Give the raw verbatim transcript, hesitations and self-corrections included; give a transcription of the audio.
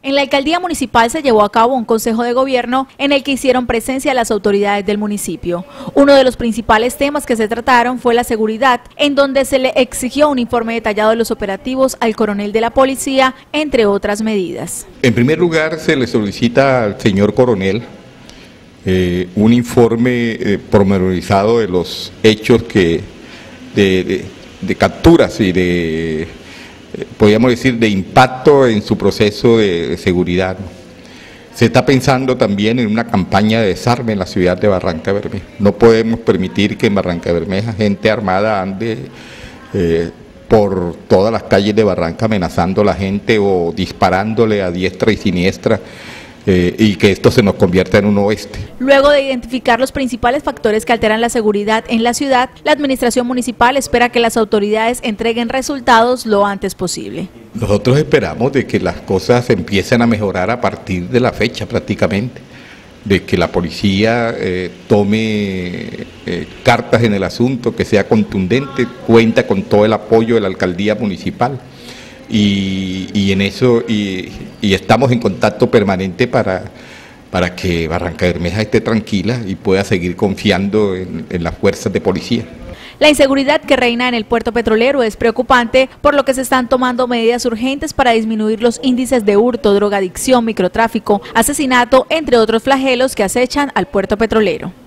En la alcaldía municipal se llevó a cabo un consejo de gobierno en el que hicieron presencia las autoridades del municipio. Uno de los principales temas que se trataron fue la seguridad, en donde se le exigió un informe detallado de los operativos al coronel de la policía, entre otras medidas. En primer lugar, se le solicita al señor coronel eh, un informe eh, pormenorizado de los hechos que de, de, de capturas y de podríamos decir, de impacto en su proceso de seguridad. Se está pensando también en una campaña de desarme en la ciudad de Barrancabermeja. No podemos permitir que en Barrancabermeja gente armada ande eh, por todas las calles de Barranca amenazando a la gente o disparándole a diestra y siniestra. Eh, y que esto se nos convierta en un oeste. Luego de identificar los principales factores que alteran la seguridad en la ciudad, la administración municipal espera que las autoridades entreguen resultados lo antes posible. Nosotros esperamos de que las cosas empiecen a mejorar a partir de la fecha prácticamente, de que la policía eh, tome eh, cartas en el asunto, que sea contundente, cuenta con todo el apoyo de la alcaldía municipal. Y, y en eso y, y estamos en contacto permanente para, para que Barrancabermeja esté tranquila y pueda seguir confiando en, en las fuerzas de policía. La inseguridad que reina en el puerto petrolero es preocupante, por lo que se están tomando medidas urgentes para disminuir los índices de hurto, drogadicción, microtráfico, asesinato, entre otros flagelos que acechan al puerto petrolero.